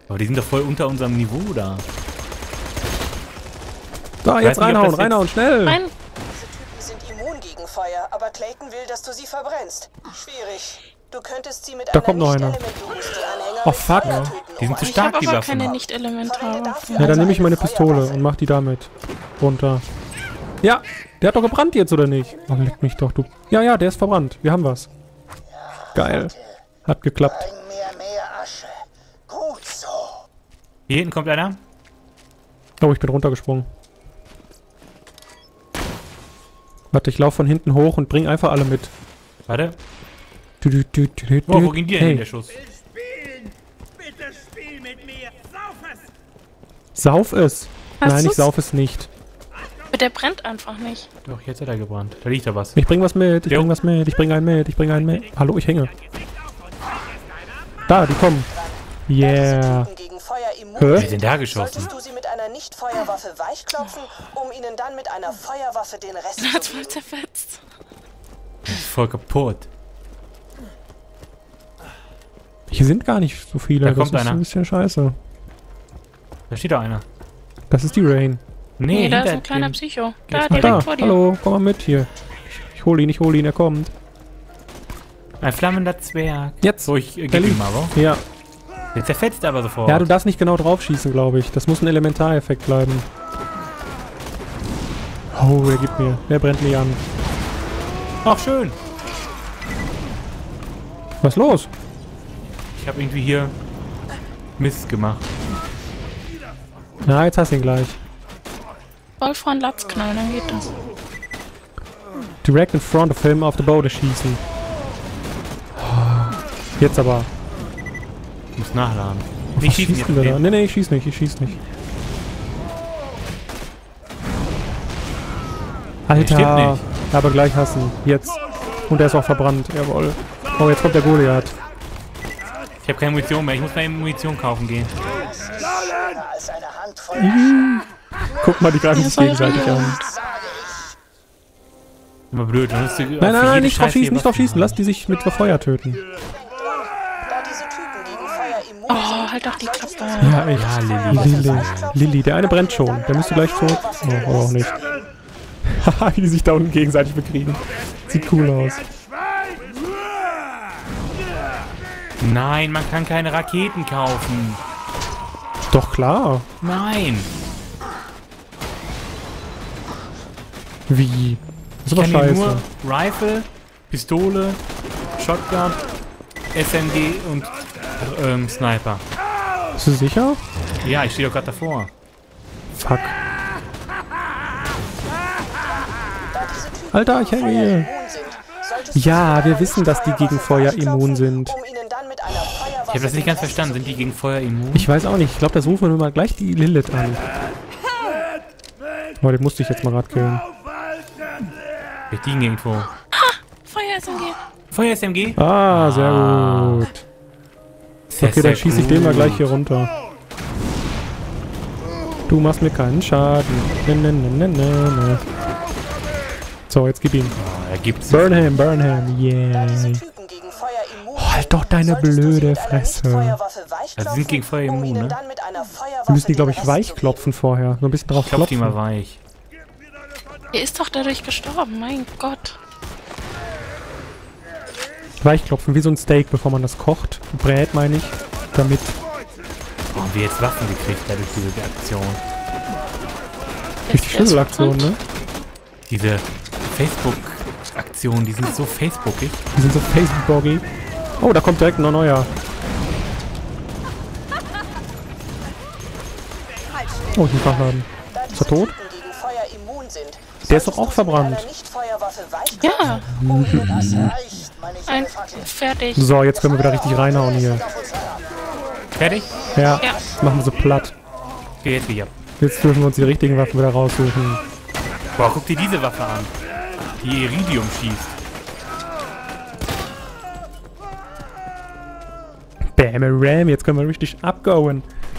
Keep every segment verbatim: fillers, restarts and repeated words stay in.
Aber die sind doch voll unter unserem Niveau da. So, jetzt reinhauen, reinhauen, schnell! Nein. Diese Typen sind immun gegen Feuer, aber Clayton will, dass du sie verbrennst. Schwierig. Du könntest sie mit Da kommt noch einer. Oh fuck. Die sind zu Ich stark, habe die aber Waffen. keine Nicht-Elementare. Ja, dann nehme ich meine Pistole und mach die damit runter. Ja, der hat doch gebrannt jetzt, oder nicht? Oh, leck mich doch, du. Ja, ja, der ist verbrannt. Wir haben was. Geil. Hat geklappt. Mehr, mehr Asche. Gut so. Hier hinten kommt einer. Oh, ich bin runtergesprungen. Warte, ich laufe von hinten hoch und bring einfach alle mit. Warte. Du, du, du, du, du, Oh, wo ging die denn hin, der Schuss? Spielen! Bitte spiel mit mir! Sauf es! Sauf es. Hast Nein, ich du's? sauf es nicht. Aber der brennt einfach nicht. Doch, jetzt hat er gebrannt. Da liegt da was. Ich bring was mit, ich Jo. bring was mit, ich bring einen mit, ich bring einen mit. Hallo, ich hänge. Da, die kommen. Yeah. Hä? Wer ist denn da geschossen? Solltest du sie mit einer Nicht-Feuerwaffe weichklopfen, um ihnen dann mit einer Feuerwaffe den Rest Er hat zu voll geben? zerfetzt. Ist voll kaputt. Hier sind gar nicht so viele. Da Das kommt ist einer. ein bisschen scheiße. Da steht doch einer. Das ist die Rain. Nee, Nee, da ist hinter ein kleiner dem- Psycho. Jetzt Da, mal direkt Da, vor dir. hallo, komm mal mit hier. Ich hol ihn, ich hol ihn, er kommt. Ein flammender Zwerg. Jetzt. So, ich äh, Er geb ihm liegt. mal, wo? Ja. Der zerfetzt aber sofort. Ja, du darfst nicht genau drauf schießen, glaube ich. Das muss ein Elementareffekt bleiben. Oh, er gibt mir. Der brennt mich an. Ach, schön. Was ist los? Ich habe irgendwie hier Mist gemacht. Na, jetzt hast du ihn gleich. Voll vor den Latz knallen, dann geht das. Direct in front of him auf der Boden schießen. Jetzt aber. Ich muss nachladen. Was Nicht schießen schießt jetzt. denn der da? Nee. Nee, nee, ich schieß nicht, ich schieß nicht. Alter. stimmt nicht. Aber gleich hassen. Jetzt. Und er ist auch verbrannt. Jawohl. Oh, jetzt kommt der Goliath. Ich habe keine Munition mehr. Ich muss mal eben Munition kaufen gehen. Als eine Handvoll Guck mal, die greifen Ja, sich soll gegenseitig real. an. Immer blöd. Dann musst du Nein, nein, nein, nicht drauf schießen, nicht drauf schießen. Lass die sich mit Feuer töten. Da diese Typen gegen Feuer immun Oh, halt doch die Klappe. Ja, echt. Ja, Lilly. Lilly. Lilly, der eine brennt schon. Der müsste gleich tot. Oh, aber auch nicht. Haha, wie die sich da unten gegenseitig bekriegen. Sieht cool aus. Nein, man kann keine Raketen kaufen. Doch, klar. Nein. Wie? Das ist Ich aber kann hier scheiße. nur Rifle, Pistole, Shotgun, S M G und ähm, Sniper. Bist du sicher? Ja, ich stehe doch gerade davor. Fuck. Alter, ich hänge hier. immun sind, solltest du Ja, sie wir mit wissen, einer dass die gegen Feuer Nicht-Feuerwaffe immun sind. weichklopfen, um ihnen dann mit einer Feuerwaffe Ich habe das nicht den ganz Rest verstanden. zu Sind die geben. gegen Feuer immun? Ich weiß auch nicht. Ich glaube, das rufen wir mal gleich die Lilith an. Oh, den musste ich jetzt mal gerade killen. Wir liegen irgendwo. Feuer-S M G. Feuer-S M G? Ah, sehr gut. Sehr, Okay, sehr dann schieße ich den mal gut. gleich hier runter. Du machst mir keinen Schaden. Ne, ne, ne, ne, ne, ne. So, jetzt gib ihm. Oh, er gibt's. Burn him, burn him, Da diese yeah. Typen gegen Feuer immun Oh, halt sind, doch deine solltest du sie blöde mit einer Fresse. Nicht-Feuerwaffe Also sie weichklopfen, sind gegen Feuer um immun, ihnen ne? dann mit einer Feuerwaffe Wir müssen die, glaube ich, den Rest zu weichklopfen vorher. So ein bisschen drauf Klopft die mal klopfen. weich. Er ist doch dadurch gestorben, mein Gott. Weichklopfen, wie so ein Steak, bevor man das kocht. Brät, meine ich. Damit. Oh, haben wir jetzt Waffen gekriegt dadurch diese Aktion. Durch die Schlüsselaktion, ne? Diese Facebook-Aktionen, die sind so facebookig. Die sind so Facebook-Boggy. Oh, da kommt direkt ein neuer. Oh, ich muss nachladen. Da Ist er tot? Typen gegen Feuer immun sind, Der ist doch solltest auch du sie verbrannt. mit einer Nicht-Feuerwaffe weichklopfen, Ja, um ihnen das reicht, meine ein junge Fackel. fertig. So, jetzt können wir wieder richtig reinhauen hier. Auf uns herab. Fertig? Ja, Ja. machen wir so platt. Okay, jetzt wieder. Jetzt dürfen wir uns die richtigen Waffen wieder raussuchen. Boah, guck dir diese Waffe an. Die Iridium schießt. Bam, Ram, jetzt können wir richtig abgehen.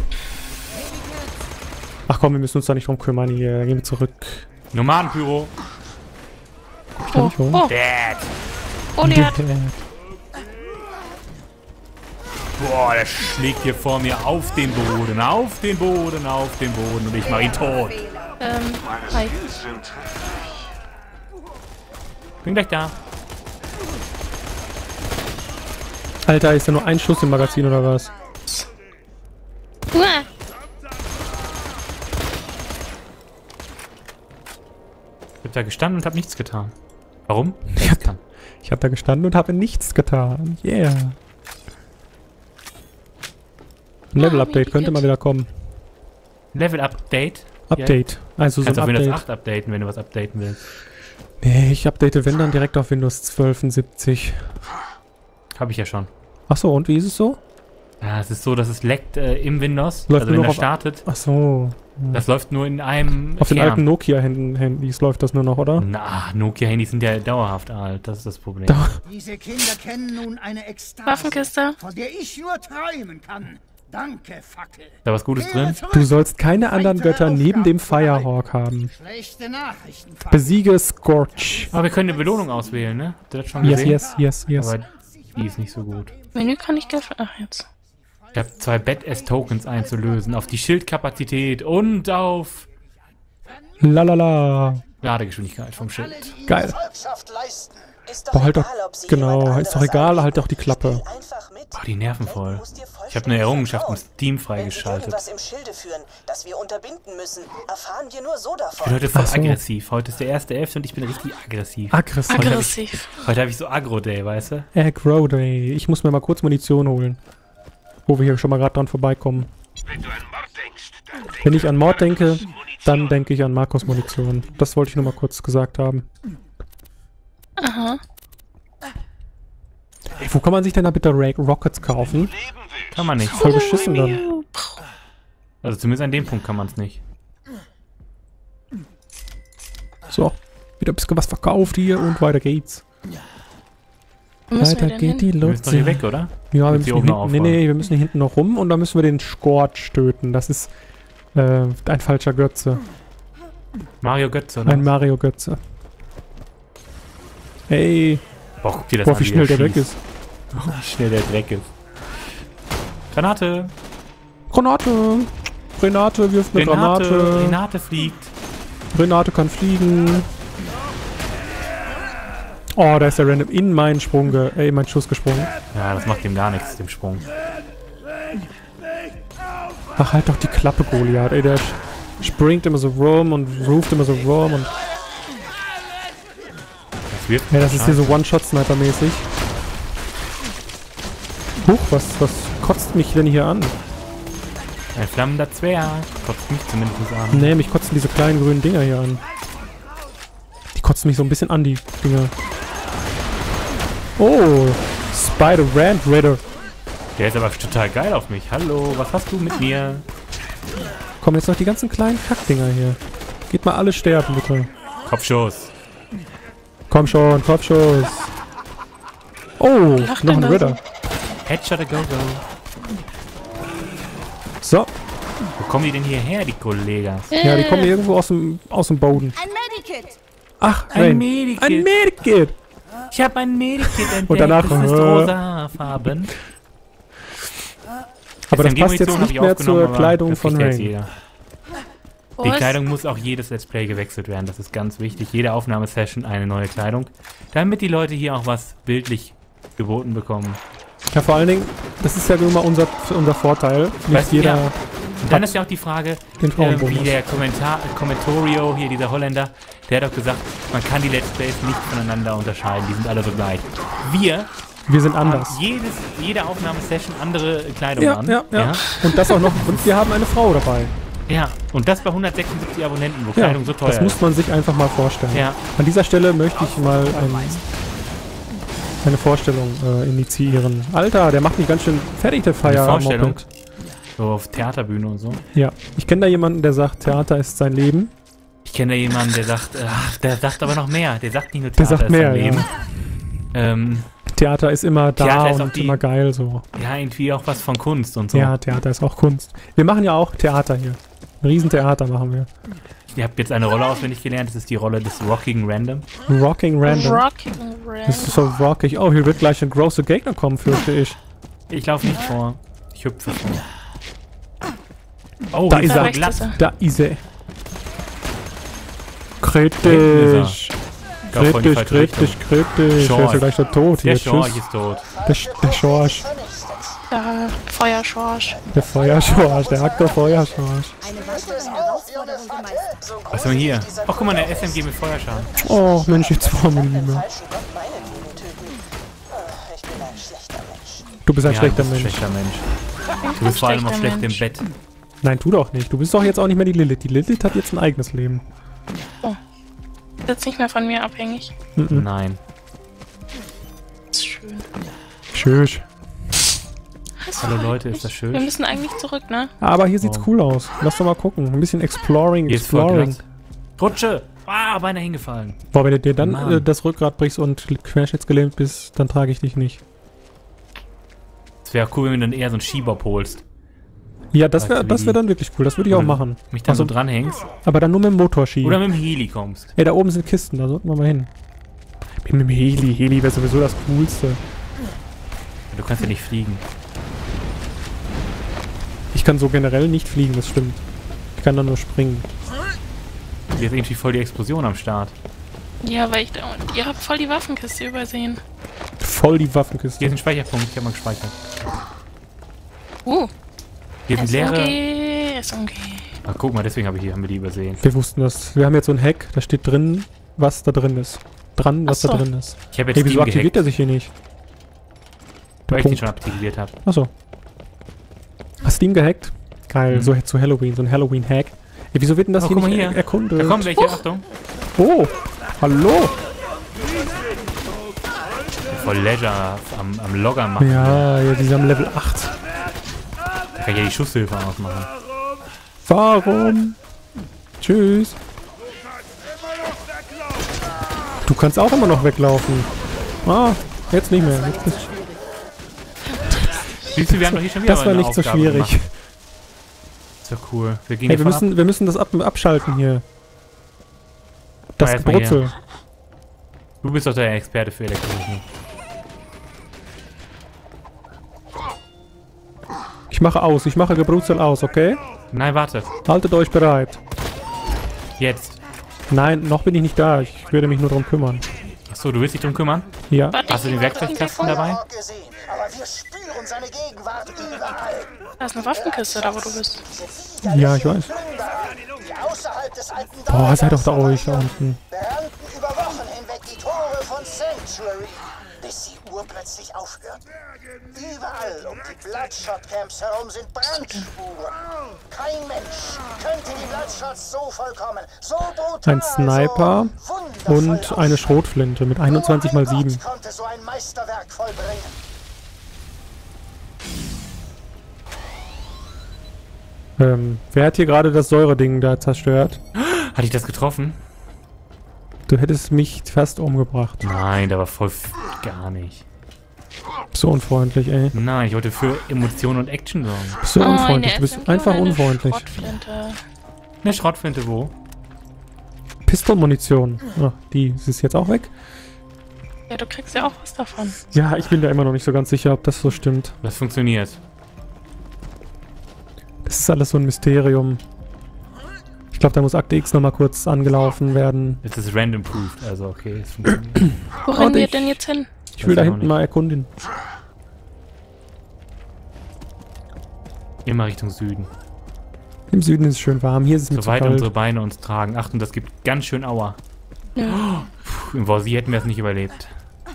Ach komm, wir müssen uns da nicht drum kümmern hier. Dann gehen wir zurück. Nomadenpyro. Kann Oh, ich holen? oh, Dad. Goliath. Boah, der schlägt hier vor mir auf den Boden, auf den Boden, auf den Boden und ich mach ihn tot. Ähm, hi. Bin gleich da. Alter, ist ja nur ein Schuss im Magazin oder was? Uah. Ich hab da gestanden und hab nichts getan. Warum? Ich hab, ich hab da gestanden und habe nichts getan. Yeah. Ein Level-Update könnte mal wieder kommen. Level-Update? Update. Also so Kannst ein auf Windows Update. acht updaten, wenn du was updaten willst. Nee, ich update wenn dann direkt auf Windows zwölf und siebzig. Habe ich ja schon. Achso, und wie ist es so? Ja, es ist so, dass es leckt äh, im Windows. Läuft also nur wenn noch er auf- startet. Achso. Das läuft nur in einem Auf den Kern. alten Nokia-Handys läuft das nur noch, oder? Na, Nokia-Handys sind ja dauerhaft alt. Das ist das Problem. Da, Diese Kinder kennen nun eine Ekstase, Waffenkiste. von der ich nur träumen kann. Danke, Fackel. Ist da was Gutes drin? du sollst keine anderen Götter neben dem Firehawk haben. Schlechte Nachrichten, Fackel. Besiege Scorch. Aber wir können eine Belohnung auswählen, ne? Habt ihr das schon Yes, gesehen? yes, yes, yes. Aber die ist nicht so gut. Menü kann ich geöffnet. Ach, jetzt. Ich habe zwei Badass-Tokens einzulösen. Auf die Schildkapazität und auf Lalala. Ladegeschwindigkeit vom Schild. Geil. Volkschaft leisten. Ist doch Boah, halt doch, egal, ob sie genau, jemand ist doch anderes egal, anlegen. halt doch die Klappe. Spiel einfach mit. Boah, die nerven voll. Clayton muss dir Ich habe vollständig eine Errungenschaft mit vertrauen. Steam Wenn sie freigeschaltet. irgendwas im Schilde führen, das wir unterbinden müssen, erfahren wir nur so Ich bin davon. heute voll Ach so. aggressiv. Heute ist der erste elfte und ich bin richtig aggressiv. Aggressiv. Aggressiv. Heute habe ich so Agro-Day, weißt du? Aggro Day. Ich muss mir mal kurz Munition holen. Wo wir hier schon mal gerade dran vorbeikommen. Wenn ich an Mord denke, dann denke ich an Markus Munition. Das wollte ich nur mal kurz gesagt haben. Aha. Ey, wo kann man sich denn da bitte Ra Rockets kaufen? Kann man nicht. Voll beschissen dann. Also zumindest an dem Punkt kann man es nicht. So, wieder ein bisschen was verkauft hier und weiter geht's. Wo müssen wir Weiter denn geht hin? die Du bist doch hier Luzi. weg, oder? Ja, wir Willst müssen die hier oben noch hinten, nee, aufräumen? nee, wir müssen hier hinten noch rum und dann müssen wir den Scorch töten. Das ist äh, ein falscher Götze. Mario Götze, oder? Ein Mario Götze. Ey, Boah, guck dir das boah, an, wie schnell er der weg schießt. ist. Wie schnell der Dreck ist. Granate! Granate! Renate wirft eine Renate! Granate. Renate fliegt. Renate kann fliegen. Oh, da ist der random in meinen Sprung, ge äh, in meinen Schuss gesprungen. Ja, das macht dem gar nichts, dem Sprung. Ach, halt doch die Klappe, Goliath. Ey, der springt immer so rum und ruft immer so rum und... Das wird Ja, das ist hier so One-Shot-Sniper-mäßig. Huch, was, was kotzt mich denn hier an? ein flammender Zwerg. Kotzt mich zumindest an. Nee, mich kotzen diese kleinen grünen Dinger hier an. Die kotzen mich so ein bisschen an, die Dinger. Oh, Spider-Rand Raider. Der ist aber total geil auf mich. Hallo, was hast du mit mir? Kommen jetzt noch die ganzen kleinen Kackdinger hier. Geht mal alle sterben, bitte. Kopfschuss. Komm schon, Kopfschuss. Oh, Lacht noch ein denn da Ritter. Headshot a go go. So, Wo kommen die denn hierher, die Kollegen? ja, die kommen irgendwo aus dem, aus dem Boden. Ein Medikit. Ach, Ein Rain. Medikit. Ein Medikit. Ich habe ein Medikit entdeckt. Und danach, das ist äh, rosafarben. Aber das S M G passt jetzt Munition hab nicht ich mehr aufgenommen, zur aber Kleidung das von kriegt jetzt Rain. jeder. Wo Die ist- Kleidung muss auch jedes Let's Play gewechselt werden. Das ist ganz wichtig. Jede Aufnahmesession eine neue Kleidung. Damit die Leute hier auch was bildlich geboten bekommen. Ja, vor allen Dingen, das ist ja nun mal unser, unser Vorteil. Nicht Weißt du, jeder ja. Und dann ist ja auch die Frage, den äh, Frauenbonus. wie der Kommentar, Kommentorio, hier dieser Holländer, der hat doch gesagt, man kann die Let's Plays nicht voneinander unterscheiden. Die sind alle so gleich. Wir Wir sind haben anders. jedes, jede Aufnahmesession andere Kleidung Ja, an. ja, ja, ja. Und das auch noch. Und wir haben eine Frau dabei. Ja, und das bei hundertsechsundsiebzig Abonnenten, wo Ja, Kleidung so teuer das muss ist. man sich einfach mal vorstellen. Ja. An dieser Stelle möchte ich mal ein, eine Vorstellung äh, initiieren. Alter, der macht mich ganz schön fertig, der Feier. Vorstellung? Moped. So auf Theaterbühne und so. Ja, ich kenne da jemanden, der sagt, Theater ist sein Leben. Ich kenne da jemanden, der sagt, ach, der sagt aber noch mehr. Der sagt nicht nur Der Theater sagt ist mehr, sein Leben. ja. Ähm, Theater ist immer da Theater ist auch und die- immer geil so. ja, irgendwie auch was von Kunst und so. Ja, Theater ist auch Kunst. Wir machen ja auch Theater hier. Ein Riesentheater machen wir. Ihr habt jetzt eine Rolle auswendig gelernt. Das ist die Rolle des Rocking Random. Rocking Random. Rocking Das ist Random. so rockig. Oh, hier wird gleich ein großer Gegner kommen, fürchte ich. Ich laufe nicht vor. Ich hüpfe vor. Oh, Da jetzt ist er. aber Rechts glatt. ist er. Da ist er. hinten Kritisch. Geh voll in die Kritisch, falsche Richtung. kritisch, kritisch. Schorsch. Er ist ja gleich schon tot hier. Der Schorch Tschüss. ist tot. Der, Sch- der Schorsch. Da, Feuerschorsch. Der Feuerschorsch. Der Aktor Feuerschorsch. Eine weitere Herausforderung gemeistert. So Was haben wir hier? groß ist dieser Ach, guck mal, eine S M G mit Feuerschaden. Oh, Mensch, jetzt vor mir Den lieber. falschen Gott meinetwegen töten. Ah, Ich bin ein schlechter Mensch. Du bist ein Ja, schlechter du bist ein Mensch. schlechter Mensch. Du bist vor allem auch schlecht im Bett. Nein, tu doch nicht. Du bist doch jetzt auch nicht mehr die Lilith. Die Lilith hat jetzt ein eigenes Leben. Ist jetzt nicht mehr von mir abhängig. Mhm. Nein. Das ist schön. Tschüss. Hallo Leute, ist das Wir schön? müssen eigentlich zurück, ne? Aber hier sieht's Oh. cool aus. Lass doch mal gucken. Ein bisschen Exploring, Hier ist voll Exploring. glatt. Rutsche! Ah, beinahe hingefallen. Boah, wenn du dir dann Mann. äh, das Rückgrat brichst und querschnittsgelähmt bist, dann trage ich dich nicht. Es wäre cool, wenn du dann eher so einen Skibob holst. Ja, das Weißt wäre du, wie das wär die- dann wirklich cool. Das würde ich auch Oder machen. Mich dann Also- so dranhängst. Aber dann nur mit dem Motorski. Oder mit dem Heli kommst. Ey, da oben sind Kisten. Da sollten wir mal hin. Mit dem Heli. Heli wäre sowieso das Coolste. Du kannst ja nicht fliegen. Ich kann so generell nicht fliegen, das stimmt. Ich kann dann nur springen. Hier ist irgendwie voll die Explosion am Start. Ja, weil ich da. Ihr habt voll die Waffenkiste übersehen. Voll die Hier Waffenkiste. ist ein Speicherpunkt. Ich habe mal gespeichert. Uh, Hier sind S M leere... G, S M G. Ach, guck mal, deswegen habe ich hier, haben wir die übersehen. Wir wussten das. Wir haben jetzt so ein Hack. Da steht drin, was da drin ist. Dran, was Ach so. da drin ist. Ich habe jetzt Hey, wieso Steam aktiviert gehackt, er sich hier nicht? weil ich den Punkt. schon aktiviert habe. Achso. Hast Steam gehackt? Geil, Mhm. so zu Halloween, so ein Halloween-Hack. Ey, wieso wird denn das Oh, hier guck nicht mal er hier. erkundet? Da kommen welche, Achtung. Oh, hallo. Voll Leisure am, am Logger machen. Ja, ja, die haben Level acht. Da kann ich ja die Schusshilfe ausmachen. Warum? Tschüss. Du kannst auch immer noch weglaufen. Ah, jetzt nicht mehr. Jetzt nicht. Siehst du, wir haben doch hier schon wieder Das war eine nicht so Aufgabe schwierig. gemacht. Ist doch cool. Wir gehen Hey, wir hiervon ab. müssen, wir müssen das ab, abschalten hier. Das Ah, erst mal hier. Gebrutzel. Du bist doch der Experte für Elektrotechnik. Ich mache aus, ich mache Gebrutzel aus, okay? Nein, warte. Haltet euch bereit. Jetzt. Nein, noch bin ich nicht da. Ich werde mich nur darum kümmern. Achso, du willst dich drum kümmern? Ja. Warte, Hast du den ich- Werkzeugkasten dabei? Feuerhawk gesehen, aber wir spüren seine Gegenwart überall. Da ist eine Waffenkiste, da wo du bist. Ja, ich weiß. Plünderer, die außerhalb des alten Boah, seid doch da Dorfes euch da unten. beernten über Wochen hinweg die Tore von Sanctuary, bis die Uhr plötzlich aufhört. Überall um die Bloodshot-Camps herum sind Brandspuren. Kein Mensch könnte die Bloodshots so vollkommen, so brutal, Ein Sniper so wundervoll und eine Schrotflinte mit einundzwanzig mal sieben. Gott konnte so ein Meisterwerk vollbringen. Ähm, wer hat hier gerade das Säureding da zerstört? Hatte ich das getroffen? Du hättest mich fast umgebracht. Nein, da war voll f- gar nicht. So unfreundlich, ey. Nein, ich wollte für Emotionen und Action sorgen. So Oh, unfreundlich. eine Du bist S M G einfach oder eine unfreundlich. Schrotflinte. Eine Schrottflinte wo? Pistolmunition. Ach, die ist jetzt auch weg. Ja, du kriegst ja auch was davon. Ja, ich bin da immer noch nicht so ganz sicher, ob das so stimmt. Das funktioniert. Das ist alles so ein Mysterium. Ich glaube, da muss Akte X nochmal kurz angelaufen werden. Es ist random proved, also okay, es funktioniert. Wo Und rennen wir ich- denn jetzt hin? Ich will da Weiß ich auch hinten nicht. mal erkundigen. Immer Richtung Süden. Im Süden ist es schön warm. Hier ist es mir zu Soweit kalt. unsere Beine uns tragen. Achtung, das gibt ganz schön Aua. Ja. Puh, in Warsi hätten wir es nicht überlebt.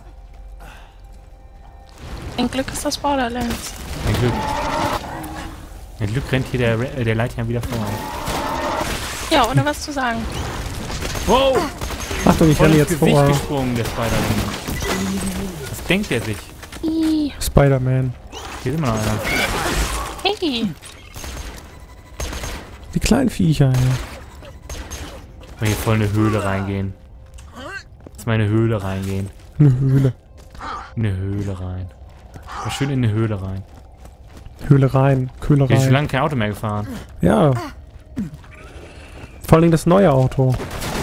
Ein Glück ist das Borderlands. Ein Glück. Ein Glück rennt hier der, Re- äh, der Leitern wieder voran. Ja, ohne was zu sagen. Wow! Achtung, ich Voll renne ins jetzt Gesicht vor. gesprungen, der Spider-Man. Was denkt er sich? Ih, Spider-Man. Hier ist immer noch einer. Hey, Die kleinen Viecher, ey. Mal hier voll in eine Höhle reingehen. Lass mal in eine Höhle reingehen. Eine Höhle. In eine Höhle rein. Mal schön in eine Höhle rein. Höhle rein. Köhle Ich bin schon rein. lange kein Auto mehr gefahren. Ja. Vor allem das neue Auto.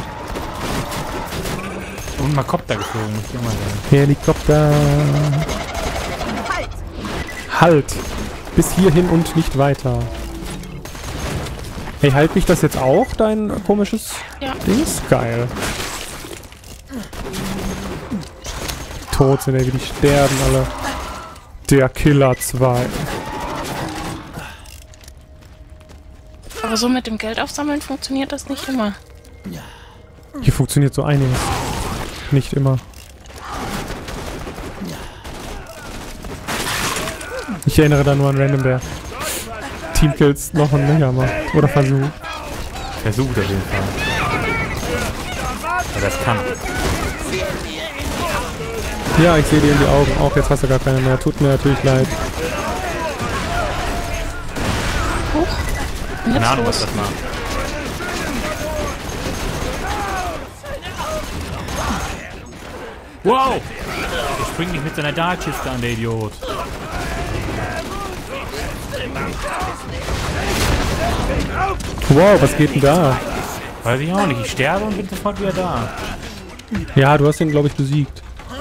Und mal Kopter geflogen, muss ich auch mal sagen. Helikopter. Halt! Bis hierhin und nicht weiter. Hey, halt mich das jetzt auch, dein komisches Ja. Dings? Geil. Tot sind, ey, wie die sterben alle. Der Killer zwei. Aber so mit dem Geld aufsammeln funktioniert das nicht immer. Hier funktioniert so einiges. Nicht immer. Ich erinnere da nur an Random, der Teamkills noch und länger macht. Oder versucht. Versucht auf jeden Fall. Aber das kann. Ja, ich sehe dir in die Augen. Auch jetzt hast du gar keine mehr. Tut mir natürlich leid. Keine Ahnung, was das macht. Wow! Der springt nicht mit seiner Darkkiste an, der Idiot. Wow, was geht denn da? Weiß ich auch nicht. Ich sterbe und bin sofort wieder da. Ja, du hast ihn, glaube ich, besiegt.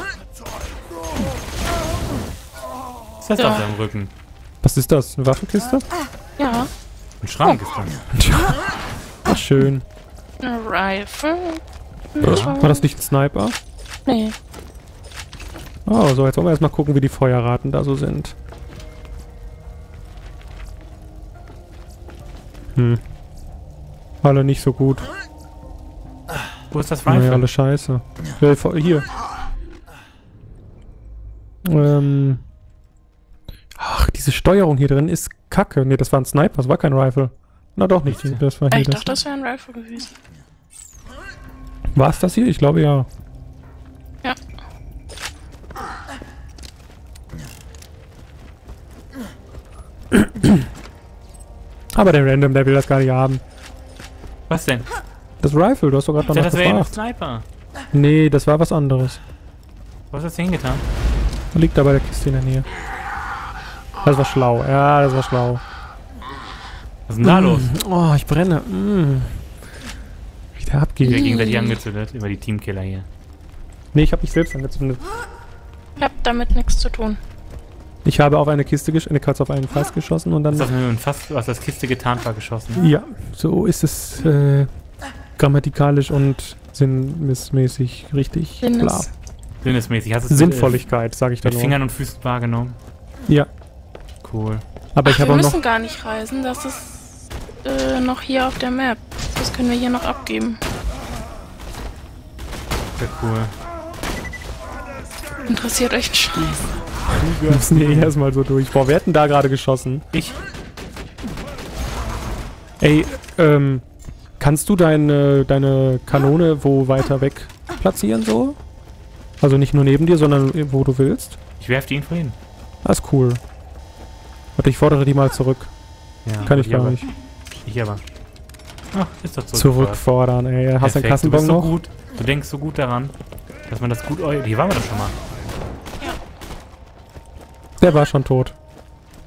Was ist das Ja. auf seinem Rücken? Was ist das? Eine Waffenkiste? Ja. Ein Schrank ist das. Ach, schön. Eine Rifle. War das nicht ein Sniper? Nee. Oh, so, jetzt wollen wir erstmal gucken, wie die Feuerraten da so sind. Hm. Alle nicht so gut. Wo ist das Naja, Rifle? alle scheiße. Äh, vor- hier. Ähm. Ach, diese Steuerung hier drin ist kacke. Ne, das war ein Sniper, das war kein Rifle. Na doch nicht, das war hier Ich das. dachte, das wäre ein Rifle gewesen. War es das hier? Ich glaube ja. Ja. Aber der Random, der will das gar nicht haben. Was denn? Das Rifle, du hast doch gerade Ich dachte, danach das wäre ja ein gefragt. Sniper. Nee, das war was anderes. Was hast du hingetan? Liegt da bei der Kiste in der Nähe. Das war schlau. Ja, das war schlau. Was ist denn da los? Oh, ich brenne. Mm. Wie der Wir abgeht. gegenseitig angezündet über die Teamkiller hier. Nee, ich habe mich selbst angezündet. Ich hab damit nichts zu tun. Ich habe auf eine Kiste gesch eine Katze auf einen Fass geschossen und Was dann... ist das mit fast, was das Kiste getan war, geschossen? Ja, so ist es äh, grammatikalisch und sinnmäßig richtig. Sinnes. Bla. Sinnesmäßig. Hast du es Sinnvolligkeit, sage ich mit, da mit nur. Fingern und Füßen wahrgenommen? Ja, Cool. aber ich Ach, habe wir auch müssen noch... gar nicht reisen. Das ist äh, noch hier auf der Map. Das können wir hier noch abgeben. Sehr cool. Interessiert euch ein Scheiß. Wir müssen hier erstmal so durch. Boah, wer hat denn da gerade geschossen? Ich? Ey, ähm, kannst du deine, deine Kanone wo weiter weg platzieren so? Also nicht nur neben dir, sondern wo du willst? Ich werfe die Info hin. Das ist cool. Warte, ich fordere die mal zurück. Ja, Kann ich gar aber, nicht. Ich aber. Ach, ist doch zurück. Zurückfordern, ey. Hast du einen Perfekt, du bist Kassenbon so noch? gut. Du denkst so gut daran, dass man das gut... Hier waren wir doch schon mal. Der war schon tot.